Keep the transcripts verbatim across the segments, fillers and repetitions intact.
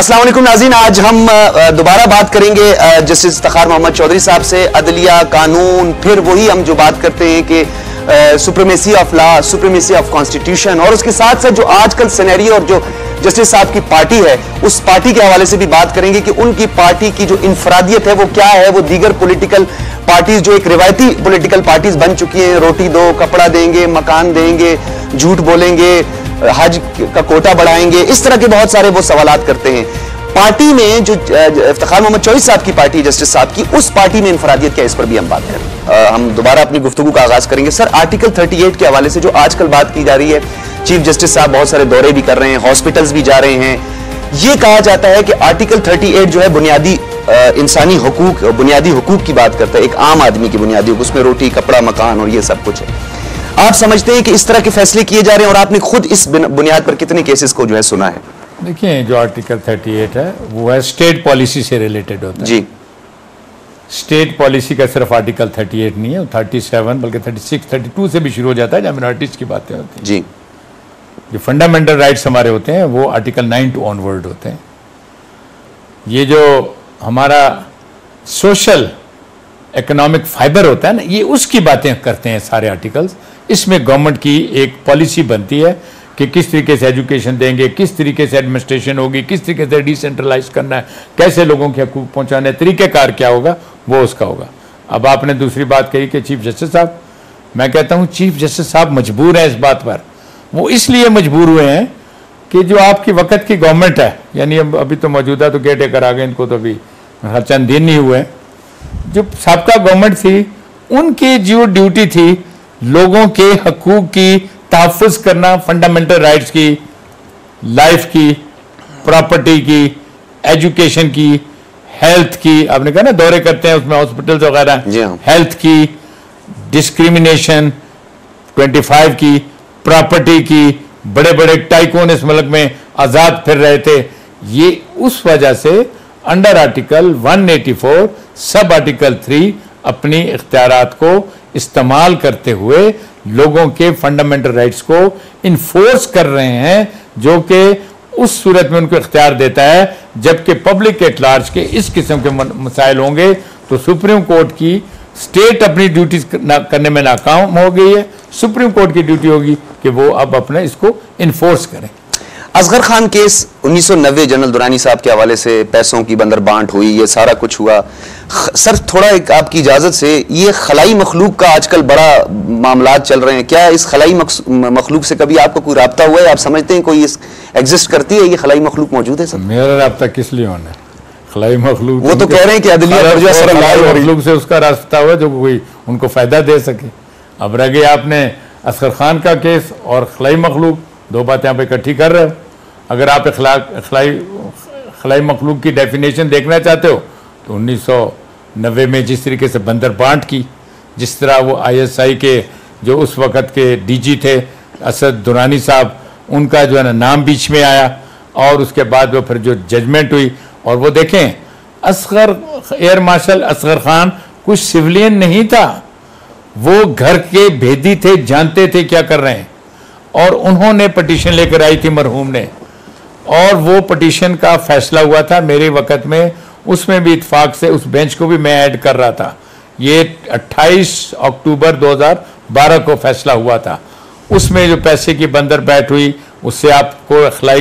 अस्सलाम वालेकुम नाज़रीन, आज हम दोबारा बात करेंगे जस्टिस तखार मोहम्मद चौधरी साहब से। अदलिया, कानून, फिर वही हम जो बात करते हैं कि supremacy of law, supremacy of constitution, और उसके साथ साथ जो आजकल सिनेरियो और जो जस्टिस साहब की पार्टी है उस पार्टी के हवाले से भी बात करेंगे कि उनकी पार्टी की जो इनफरादियत है वो क्या है। वो दीगर पॉलिटिकल पार्टीज जो एक रिवायती पॉलिटिकल पार्टीज बन चुकी हैं, रोटी दो, कपड़ा देंगे, मकान देंगे, झूठ बोलेंगे, हज का कोटा बढ़ाएंगे, इस तरह के बहुत सारे वो सवालात करते हैं। पार्टी में जो तखार मोहम्मद चौधरी साहब की पार्टी, जस्टिस साहब की, उस पार्टी में इनफरादियत क्या, इस पर भी हम बात करें। आ, हम दोबारा अपनी गुफ्तगू का आगाज करेंगे। सर, आर्टिकल अड़तीस के हवाले से जो आजकल बात की जा रही है, चीफ जस्टिस साहब बहुत सारे दौरे भी कर रहे हैं, हॉस्पिटल्स भी जा रहे हैं। ये कहा जाता है कि आर्टिकल अड़तीस जो है बुनियादी इंसानी हुकूक, बुनियादी हुकूक की बात करता है, एक आम आदमी की बुनियादी हुकूक, उसमें रोटी, कपड़ा, मकान और ये सब कुछ है। आप समझते हैं कि इस तरह के फैसले किए जा रहे हैं और आपने खुद इस बुनियाद पर कितने केसेस को जो है सुना है? देखिए, जो आर्टिकल अड़तीस है वो है स्टेट पॉलिसी से रिलेटेड होता है जी। स्टेट पॉलिसी का सिर्फ आर्टिकल अड़तीस नहीं है, वो सैंतीस बल्कि छत्तीस, बत्तीस से भी शुरू हो जाता है जब माइनॉरिटीज की बातें होती हैं। जी। जो फंडामेंटल राइट्स हमारे होते हैं वो आर्टिकल नाइन टू ऑनवर्ड होते हैं। ये जो हमारा सोशल इकोनॉमिक फाइबर होता है ना, ये उसकी बातें करते हैं सारे आर्टिकल्स। इसमें गवर्नमेंट की एक पॉलिसी बनती है कि किस तरीके से एजुकेशन देंगे, किस तरीके से एडमिनिस्ट्रेशन होगी, किस तरीके से डिसेंट्रलाइज करना है, कैसे लोगों के हकूक पहुंचाने, तरीक़ेकार क्या होगा, वो उसका होगा। अब आपने दूसरी बात कही कि चीफ जस्टिस साहब, मैं कहता हूं चीफ जस्टिस साहब मजबूर हैं इस बात पर। वो इसलिए मजबूर हुए हैं कि जो आपकी वक्त की गवर्नमेंट है, यानी अब अभी तो मौजूदा तो केयर टेकर आ गए, इनको तो अभी चंद दिन नहीं हुए, जो साबका गवर्नमेंट थी उनकी जो ड्यूटी थी लोगों के हकूक की तहफ़्फ़ुज़ करना, फंडामेंटल राइट्स की, लाइफ की, प्रॉपर्टी की, एजुकेशन की, हेल्थ की, आपने कहा ना दौरे करते हैं उसमें हॉस्पिटल्स वगैरह, हेल्थ की, डिस्क्रिमिनेशन पच्चीस की, प्रॉपर्टी की, बड़े बड़े टाइकून इस मुल्क में आज़ाद फिर रहे थे। ये उस वजह से अंडर आर्टिकल एक सौ चौरासी सब आर्टिकल तीन अपनी इख्तियारात को इस्तेमाल करते हुए लोगों के फंडामेंटल राइट्स को इन्फोर्स कर रहे हैं, जो कि उस सूरत में उनको इख्तियार देता है जबकि पब्लिक एट लार्ज के इस किस्म के मसाइल होंगे तो सुप्रीम कोर्ट की स्टेट अपनी ड्यूटीज करने में नाकाम हो गई है। सुप्रीम कोर्ट की ड्यूटी होगी कि वो अब अपने इसको इन्फोर्स करें। असगर खान केस उन्नीस सौ नब्बे जनरल दुरानी साहब के हवाले से पैसों की बंदर बांट हुई, ये सारा कुछ हुआ। सर, थोड़ा एक आपकी इजाजत से, ये खलाई मखलूक का आजकल बड़ा मामलात चल रहे हैं, क्या इस खलाई मखलूक से कभी आपका कोई राब्ता हुआ है? आप समझते हैं कोई एग्जिस्ट करती है, ये खलाई मखलूक मौजूद है? सर, मेरा राब्ता किस लिए होना है? खलाई मखलूक वो तो कह रहे हैं कि अदलिया मखलूक से उसका रास्ता हुआ जो कोई उनको फायदा दे सके। अब रह गए आपने असगर खान का केस और खलाई मखलूक, दो बातें आप इकट्ठी कर रहे हो। अगर आप खलाई खलाई मखलूक की डेफिनेशन देखना चाहते हो तो उन्नीस सौ नब्बे में जिस तरीके से बंदर बांट की, जिस तरह वो आई एस आई के जो उस वक़्त के डी जी थे असद दुरानी साहब, उनका जो है ना नाम बीच में आया, और उसके बाद वो फिर जो जजमेंट हुई, और वो देखें असगर एयर मार्शल असगर खान कुछ सिविलियन नहीं था, वो घर के भेदी थे, जानते थे क्या कर रहे हैं, और उन्होंने पटिशन लेकर आई थी मरहूम ने, और वो पटिशन का फैसला हुआ था मेरे वक़्त में, उसमें भी इत्फाक से उस बेंच को भी मैं ऐड कर रहा था। ये अट्ठाईस अक्टूबर दो हज़ार बारह को फैसला हुआ था। उसमें जो पैसे की बंदर बैठ हुई उससे आपको खलाई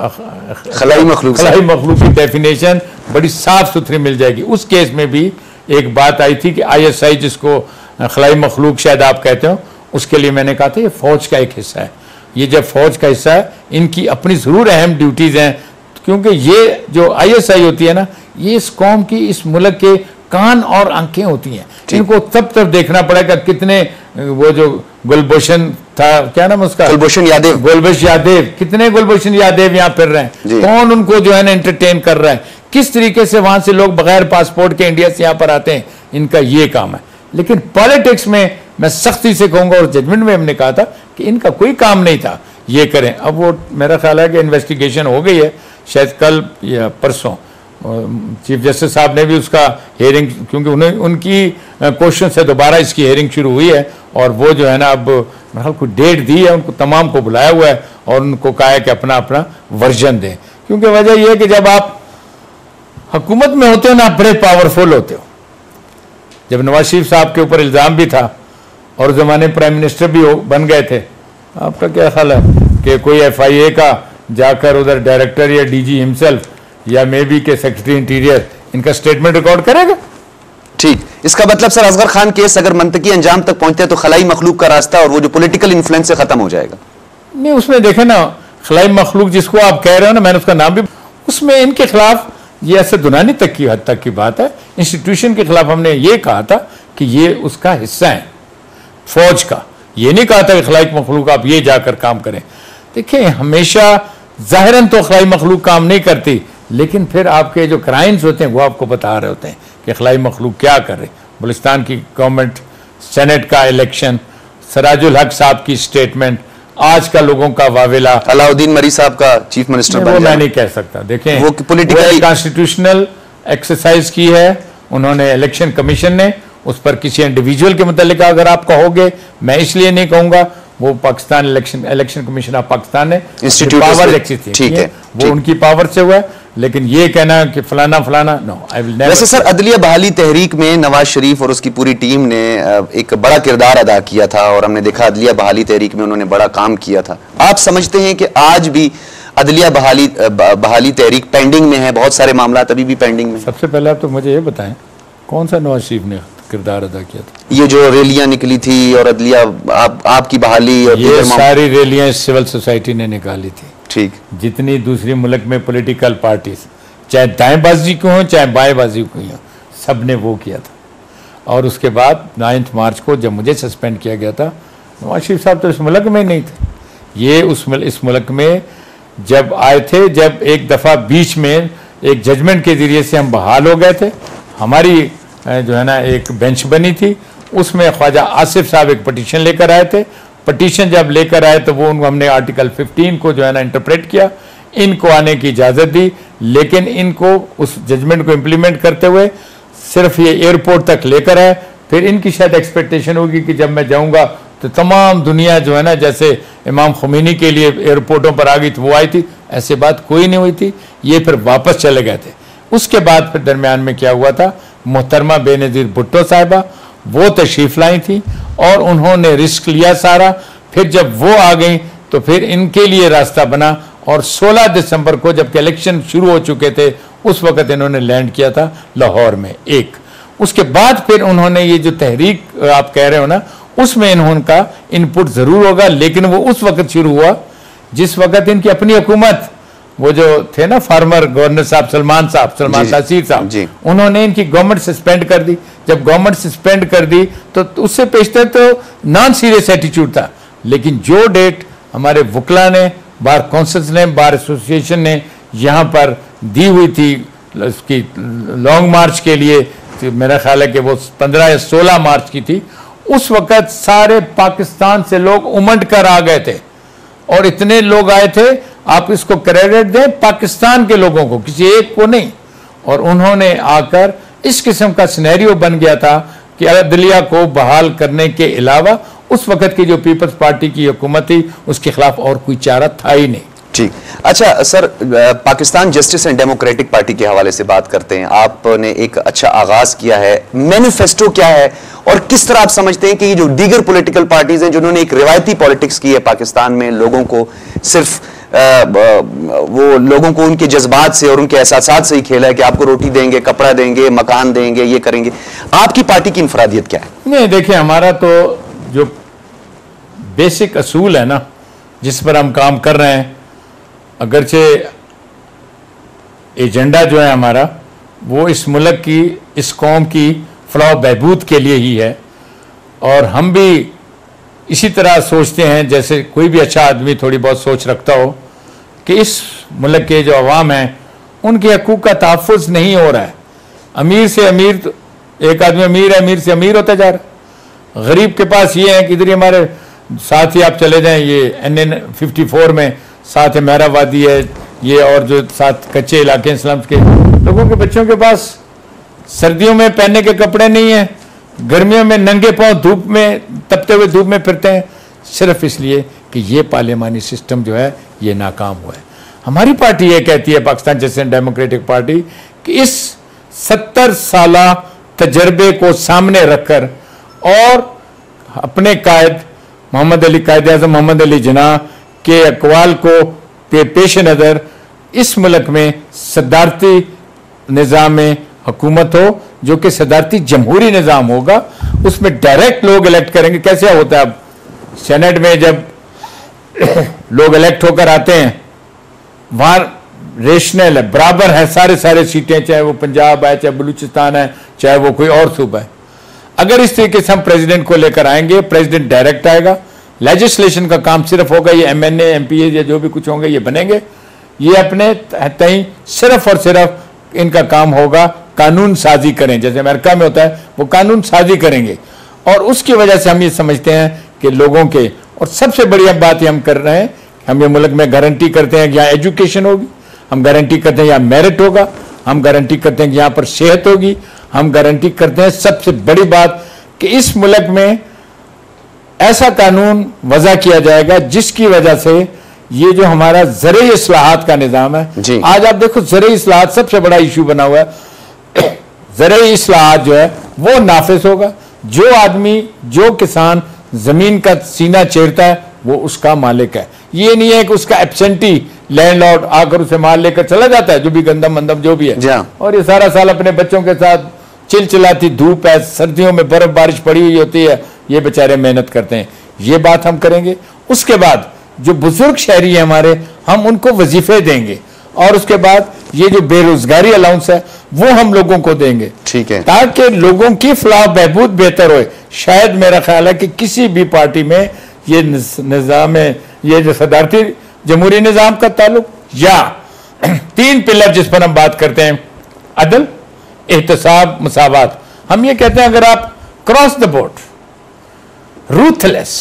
खलाई मखलूक खलाई मखलूक की डेफिनेशन बड़ी साफ सुथरी मिल जाएगी। उस केस में भी एक बात आई थी कि आई एस आई, जिसको खलाई मखलूक शायद आप कहते हो, उसके लिए मैंने कहा था ये फौज का एक हिस्सा है। ये जब फौज का हिस्सा है, इनकी अपनी ज़रूर अहम ड्यूटीज़ हैं, क्योंकि ये जो आई एस आई होती है ना, ये इस कौम की, इस मुल्क के कान और आंखें होती हैं। इनको तब तब देखना पड़ेगा कितने, वो जो गुलभूषण था, क्या नाम उसका, गुलभूषण यादव, गुलभूषण यादव, कितने गुलभूषण यादव यहाँ फिर रहे हैं, कौन उनको जो है ना एंटरटेन कर रहा है, किस तरीके से वहां से लोग बगैर पासपोर्ट के इंडिया से यहाँ पर आते हैं, इनका ये काम है। लेकिन पॉलिटिक्स में मैं सख्ती से कहूंगा, और जजमेंट में हमने कहा था कि इनका कोई काम नहीं था ये करें। अब वो मेरा ख्याल है कि इन्वेस्टिगेशन हो गई है, शायद कल या परसों चीफ जस्टिस साहब ने भी उसका हेयरिंग, क्योंकि उन्हें उनकी क्वेश्चन से दोबारा इसकी हेयरिंग शुरू हुई है, और वो जो है ना अब मेरे ख्याल को डेट दी है, उनको तमाम को बुलाया हुआ है और उनको कहा है कि अपना अपना वर्जन दें, क्योंकि वजह यह है कि जब आप हुकूमत में होते हो ना, बड़े पावरफुल होते हो। जब नवाज शरीफ साहब के ऊपर इल्ज़ाम भी था और ज़माने प्राइम मिनिस्टर भी हो बन गए थे, आपका क्या ख्याल है कि कोई एफ आई ए का जाकर उधर डायरेक्टर या डी जी हिमसेल्फ या मे बी के सेक्रेटरी इंटीरियर इनका स्टेटमेंट रिकॉर्ड करेगा? ठीक, इसका मतलब सर असगर खान केस अगर मंतकी अंजाम तक पहुंचते हैं तो खलाई मखलूक का रास्ता और वो जो पॉलिटिकल इन्फ्लुएंस से खत्म हो जाएगा। नहीं, उसमें देखे ना, खलाई मखलूक जिसको आप कह रहे हो ना, मैंने उसका नाम भी, उसमें इनके खिलाफ ये ऐसे दुनानी तक की हद तक की बात है। इंस्टीट्यूशन के खिलाफ हमने ये कहा था कि ये उसका हिस्सा है फौज का, ये नहीं कहा था कि खलाई मखलूक आप ये जाकर काम करें। देखिए, हमेशा जाहिरन तो खलाई मखलूक काम नहीं करती, लेकिन फिर आपके जो क्राइम्स होते हैं वो आपको बता रहे होते हैं कि खलाई मखलूक क्या कर रहे। बलुचिस्तान की गवर्नमेंट, सेनेट का इलेक्शन, सराजुल हक साहब की स्टेटमेंट, आज का लोगों का वावेला, अलाउद्दीन मरी साहब का चीफ मिनिस्टर बन वो मैं नहीं कह सकता। देखें, वो पॉलिटिकल कॉन्स्टिट्यूशनल एक्सरसाइज की है उन्होंने, इलेक्शन कमीशन ने, उस पर किसी इंडिविजुअल के मुतालिक अगर आप कहोगे, मैं इसलिए नहीं कहूंगा, वो Pakistan election election commission of Pakistan ने पावर एक्सिस ठीक है, वो उनकी पावर से हुआ। लेकिन ये कहना कि फलाना फलाना, नो, आई विल नेवर। वैसे सर, अदलिया बहाली तहरीक में नवाज शरीफ और उसकी पूरी टीम ने एक बड़ा किरदार अदा किया था और हमने देखा अदलिया बहाली तहरीक में उन्होंने बड़ा काम किया था। आप समझते हैं कि आज भी अदलिया बहाली बहाली तहरीक पेंडिंग में है? बहुत सारे मामला अभी भी पेंडिंग में। सबसे पहले आप तो मुझे ये बताएं, कौन सा नवाज शरीफ ने किरदार अदा किया था? ये जो रैलियां निकली थी और अदलिया आप, आपकी बहाली और ये सारी रैलियां सिविल सोसाइटी ने निकाली थी। ठीक, जितनी दूसरी मुल्क में पॉलिटिकल पार्टीज, चाहे दाएंबाजी को हो चाहे बाएंबाजी को हो, सब ने वो किया था। और उसके बाद नाइन्थ मार्च को जब मुझे सस्पेंड किया गया था, नवाज शरीफ साहब तो इस मुल्क में नहीं थे। ये उस मुल, इस मुल्क में जब आए थे, जब एक दफ़ा बीच में एक जजमेंट के ज़रिए से हम बहाल हो गए थे, हमारी जो है ना एक बेंच बनी थी, उसमें ख्वाजा आसिफ साहब एक पटिशन लेकर आए थे। पटिशन जब लेकर आए तो वो उनको हमने आर्टिकल फिफ्टीन को जो है ना इंटरप्रेट किया, इनको आने की इजाज़त दी, लेकिन इनको उस जजमेंट को इम्प्लीमेंट करते हुए सिर्फ ये एयरपोर्ट तक लेकर आए। फिर इनकी शायद एक्सपेक्टेशन होगी कि जब मैं जाऊंगा तो तमाम दुनिया जो है ना, जैसे इमाम खुमैनी के लिए एयरपोर्टों पर आ गई तो वो आई थी, ऐसे बात कोई नहीं हुई थी। ये फिर वापस चले गए थे। उसके बाद फिर दरमियान में क्या हुआ था, मोहतरमा बेनज़ीर भुट्टो साहिबा वो तशरीफ लाई थी और उन्होंने रिस्क लिया सारा। फिर जब वो आ गई तो फिर इनके लिए रास्ता बना और सोलह दिसंबर को जबकि इलेक्शन शुरू हो चुके थे, उस वक्त इन्होंने लैंड किया था लाहौर में एक। उसके बाद फिर उन्होंने ये जो तहरीक आप कह रहे हो ना, उसमें इन्होंने इनपुट ज़रूर होगा, लेकिन वो उस वक्त शुरू हुआ जिस वक्त इनकी अपनी हुकूमत, वो जो थे ना फार्मर गवर्नर साहब सलमान साहब सलमान तासीर साहब, उन्होंने इनकी गवर्नमेंट सस्पेंड कर दी। जब गवर्नमेंट सस्पेंड कर दी तो उससे पेशतर तो नॉन सीरियस एटीट्यूड था, लेकिन जो डेट हमारे वकला ने, बार काउंसिल्स ने, बार एसोसिएशन ने यहाँ पर दी हुई थी उसकी लॉन्ग मार्च के लिए, तो मेरा ख्याल है कि वो पंद्रह या सोलह मार्च की थी। उस वक़्त सारे पाकिस्तान से लोग उमड़ कर आ गए थे और इतने लोग आए थे, आप इसको क्रेडिट दें पाकिस्तान के लोगों को, किसी एक को नहीं। और उन्होंने आकर इस किस्म का सिनेरियो बन गया था कि अदलिया को बहाल करने के अलावा उस वक्त की जो पीपल्स पार्टी की हुकूमत थी उसके खिलाफ और कोई चारा था ही नहीं। ठीक, अच्छा sir, Pakistan justice and democratic party के हवाले से बात करते हैं। आपने एक अच्छा आगाज किया है, मैनिफेस्टो क्या है और किस तरह आप समझते हैं कि ये जो दीगर पॉलिटिकल पार्टीज हैं जिन्होंने एक रिवायती पॉलिटिक्स की है पाकिस्तान में, लोगों को सिर्फ आ, वो लोगों को उनके जज्बात से और उनके एहसासात से ही खेला है कि आपको रोटी देंगे, कपड़ा देंगे, मकान देंगे, ये करेंगे, आपकी पार्टी की इनफरादियत क्या है? नहीं, देखिए, हमारा तो जो बेसिक असूल है ना, जिस पर हम काम कर रहे हैं, अगरचे एजेंडा जो है हमारा वो इस मुल्क की, इस कौम की फलाह बहबूद के लिए ही है। और हम भी इसी तरह सोचते हैं जैसे कोई भी अच्छा आदमी थोड़ी बहुत सोच रखता हो कि इस मुल्क के जो अवाम हैं उनके हकूक़ का तहफ़्फ़ुज़ नहीं हो रहा है। अमीर से अमीर, तो एक आदमी अमीर है, अमीर से अमीर होता जा रहा है। गरीब के पास ये है कि इधर हमारे साथ ही आप चले जाएं, ये एन एन फिफ्टी फोर में साथ है महराबादी है, ये और जो साथ कच्चे इलाके स्लम्स के लोगों के बच्चों के पास सर्दियों में पहनने के कपड़े नहीं हैं, गर्मियों में नंगे पांव धूप में, तपते हुए धूप में फिरते हैं, सिर्फ इसलिए कि ये पार्लियामानी सिस्टम जो है ये नाकाम हुआ है। हमारी पार्टी ये कहती है, पाकिस्तान जैसे डेमोक्रेटिक पार्टी, कि इस सत्तर साला तजर्बे को सामने रखकर और अपने कायद मोहम्मद अली कायद आज़म मोहम्मद अली जिन्ना के अकवाल को पे, पेश नज़र इस मुल्क में सदारती निज़ाम में हुकूमत हो, जो कि सदारती जमहूरी निज़ाम होगा, उसमें डायरेक्ट लोग इलेक्ट करेंगे। कैसे होता है अब सेनेट में जब लोग इलेक्ट होकर आते हैं, वहां रेशनल है, बराबर है सारे सारे सीटें, चाहे वो पंजाब है, चाहे बलूचिस्तान है, चाहे वो कोई और सूबा है। अगर इस तरीके से हम प्रेसिडेंट को लेकर आएंगे, प्रेसिडेंट डायरेक्ट आएगा, लेजिस्लेशन का काम सिर्फ होगा, ये M N A M P A या जो भी कुछ होंगे ये बनेंगे, ये अपने तय सिर्फ और सिर्फ इनका काम होगा कानून साजी करें, जैसे अमेरिका में होता है, वो कानून साजी करेंगे। और उसकी वजह से हम ये समझते हैं कि लोगों के, और सबसे बड़ी बात ये हम कर रहे हैं, हम ये मुल्क में गारंटी करते हैं कि यहाँ एजुकेशन होगी, हम गारंटी करते हैं यहाँ मेरिट होगा, हम गारंटी करते हैं कि यहाँ पर सेहत होगी, हम गारंटी करते हैं सबसे बड़ी बात कि इस मुल्क में ऐसा कानून वज़ा किया जाएगा जिसकी वजह से ये जो हमारा ज़राई इस्लाहात का निज़ाम है, आज आप देखो ज़राई इस्लाहात सबसे बड़ा इशू बना हुआ है। ज़राई इस्लाहात जो है वो नाफिज होगा, जो आदमी जो किसान ज़मीन का सीना चीरता है वो उसका मालिक है। ये नहीं है कि उसका एब्सेंटी लैंडलॉर्ड आकर उसे माल लेकर चला जाता है, जो भी गंदम मंदम जो भी है, और ये सारा साल अपने बच्चों के साथ चिलचिलाती धूप है, सर्दियों में बर्फ बारिश पड़ी हुई होती है, ये बेचारे मेहनत करते हैं। ये बात हम करेंगे। उसके बाद जो बुजुर्ग शहरी है हमारे, हम उनको वजीफे देंगे, और उसके बाद ये जो बेरोजगारी अलाउंस है वो हम लोगों को देंगे, ठीक है, ताकि लोगों की फलाह बहबूद बेहतर हो। शायद मेरा ख्याल है कि किसी भी पार्टी में ये निज़ाम, ये जो सदारती जमहूरी निज़ाम का ताल्लुक, या तीन पिलर जिस पर हम बात करते हैं, अदल, एहतसाब, मसावत, हम ये कहते हैं अगर आप क्रॉस द बोर्ड रूथलेस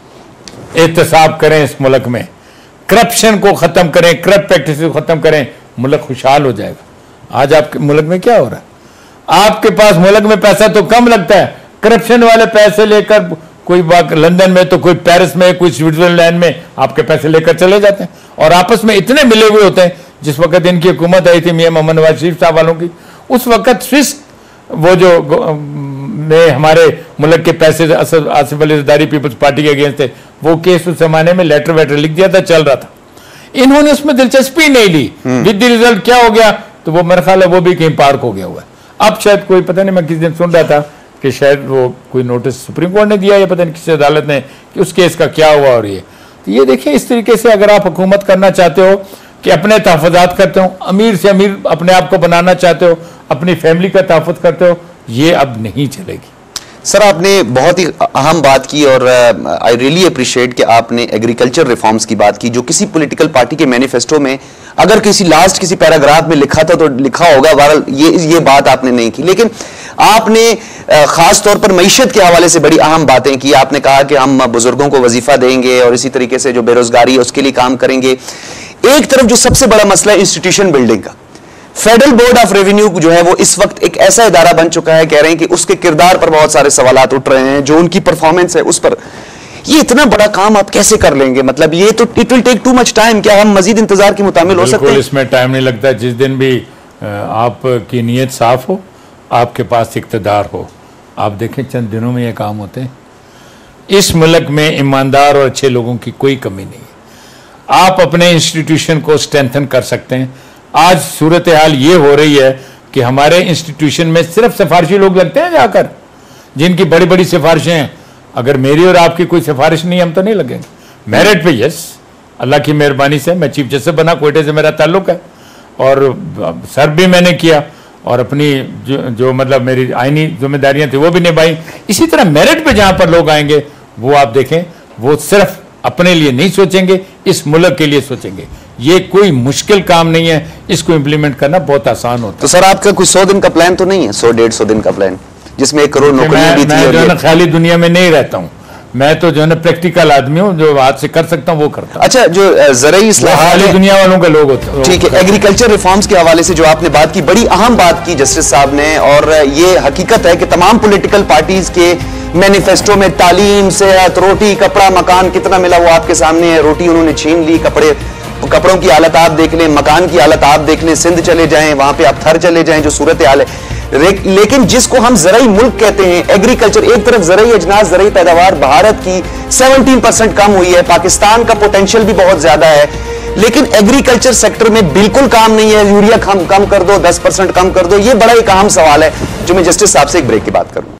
एहतसाब करें इस मुल्क में, करप्शन को खत्म करें, करप्ट प्रैक्टिस को खत्म करें, मुल्क खुशहाल हो जाएगा। आज आपके मुल्क में क्या हो रहा है? आपके पास मुल्क में पैसा तो कम लगता है, करप्शन वाले पैसे लेकर कोई लंदन में तो कोई पेरिस में, कोई स्विट्जरलैंड में आपके पैसे लेकर चले जाते हैं, और आपस में इतने मिले हुए होते हैं। जिस वक्त इनकी हुकूमत आई थी मियां मोहम्मद नवाज शरीफ साहब वालों की, उस वक्त स्विस वो जो में हमारे मुल्क के पैसे आसिफ अली ज़रदारी पीपल्स पार्टी के अगेंस्ट थे, वो केस उस जमाने में लेटर वेटर लिख दिया था, चल रहा था। इन्होंने उसमें दिलचस्पी नहीं ली, विद द रिजल्ट क्या हो गया, तो वो मेरा ख्याल है वो भी कहीं पार्क हो गया हुआ है। अब शायद कोई, पता नहीं, मैं किसी दिन सुन रहा था कि शायद वो कोई नोटिस सुप्रीम कोर्ट ने दिया या पता नहीं किसी अदालत ने, कि उस केस का क्या हुआ। और ये तो ये देखिए, इस तरीके से अगर आप हुकूमत करना चाहते हो कि अपने तहफ़्फ़ुज़ात करते हो, अमीर से अमीर अपने आप को बनाना चाहते हो, अपनी फैमिली का तहफ़्फ़ुज़ करते हो, ये अब नहीं चलेगी। सर, आपने बहुत ही अहम बात की, और आई रियली अप्रिशिएट कि आपने एग्रीकल्चर रिफॉर्म्स की बात की, जो किसी पॉलिटिकल पार्टी के मैनिफेस्टो में अगर किसी लास्ट किसी पैराग्राफ में लिखा था तो लिखा होगा, बहरहाल ये ये बात आपने नहीं की। लेकिन आपने खास तौर पर मईशत के हवाले से बड़ी अहम बातें की। आपने कहा कि हम बुजुर्गों को वजीफा देंगे, और इसी तरीके से जो बेरोजगारी है उसके लिए काम करेंगे। एक तरफ जो सबसे बड़ा मसला है इंस्टीट्यूशन बिल्डिंग का, फेडरल बोर्ड ऑफ रेवेन्यू जो है वो इस वक्त एक ऐसा इदारा बन चुका है, कह रहे हैं कि उसके किरदार पर बहुत सारे सवालात उठ रहे हैं, जो उनकी परफॉर्मेंस है उस पर। ये इतना बड़ा काम आप कैसे कर लेंगे? मतलब ये तो it will take too much time. क्या हम मजीद इंतजार की मुतामिल हो सकते हैं? इसमें टाइम नहीं लगता। जिस दिन भी आपकी नीयत साफ हो, आपके पास इक़्तिदार हो, आप देखें चंद दिनों में ये काम होते हैं। इस मुल्क में ईमानदार और अच्छे लोगों की कोई कमी नहीं है। आप अपने इंस्टीट्यूशन को स्ट्रेंथन कर सकते हैं। आज सूरत हाल ये हो रही है कि हमारे इंस्टीट्यूशन में सिर्फ सिफारशी लोग लगते हैं जाकर, जिनकी बड़ी बड़ी सिफारिशें हैं। अगर मेरी और आपकी कोई सिफारिश नहीं, हम तो नहीं लगेंगे। मेरिट पे यस, अल्लाह की मेहरबानी से मैं चीफ जस्टिस बना, कोयटे से मेरा ताल्लुक है, और सर्व भी मैंने किया, और अपनी जो, जो मतलब मेरी आईनी जिम्मेदारियां थी वो भी निभाई। इसी तरह मेरिट पे जहां पर लोग आएंगे, वो आप देखें, वो सिर्फ अपने लिए नहीं सोचेंगे, इस मुल्क के लिए सोचेंगे। ये कोई मुश्किल काम नहीं है, इसको इम्प्लीमेंट करना बहुत आसान होता है। तो सर, आपका कोई सौ दिन का प्लान तो नहीं है? सौ डेढ़ सौ दिन का प्लान जिसमें एक करोड़ नौकरियां भी थी। मैं जो है ना खाली दुनिया में नहीं रहता हूँ, मैं तो जो है ना प्रैक्टिकल आदमी हूँ, जो हाथ से कर सकता हूँ वो करता हूँ। अच्छा, जो ज़राई इस्लाहात दुनिया वालों के लोग होते हैं, ठीक है। एग्रीकल्चर रिफॉर्म्स के हवाले से जो आपने बात की, बड़ी अहम बात की जस्टिस साहब ने, और ये हकीकत है कि तमाम पॉलिटिकल पार्टीज के मैनिफेस्टो में तालीम, सेहत, रोटी, कपड़ा, मकान कितना मिला वो आपके सामने है। रोटी उन्होंने छीन ली, कपड़े कपड़ों की हालत आप देख लें, मकान की हालत आप देख लें, सिंध चले जाएं, वहां पे आप थर चले जाएं, जो सूरत हाल है। लेकिन जिसको हम ज़राई मुल्क कहते हैं, एग्रीकल्चर, एक तरफ ज़राई अजनास, ज़राई पैदावार भारत की सत्रह परसेंट कम हुई है, पाकिस्तान का पोटेंशियल भी बहुत ज्यादा है, लेकिन एग्रीकल्चर सेक्टर में बिल्कुल काम नहीं है। यूरिया कम कम कर दो, दस परसेंट कम कर दो। ये बड़ा एक अहम सवाल है जो मैं जस्टिस साहब से एक ब्रेक की बात करूं।